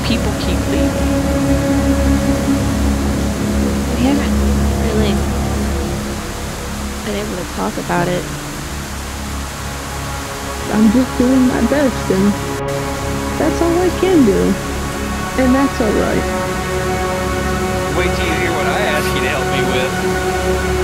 people keep leaving. We haven't really been able to talk about it. I'm just doing my best, and that's all I can do. And that's alright. Wait till you hear what I ask you to help me with.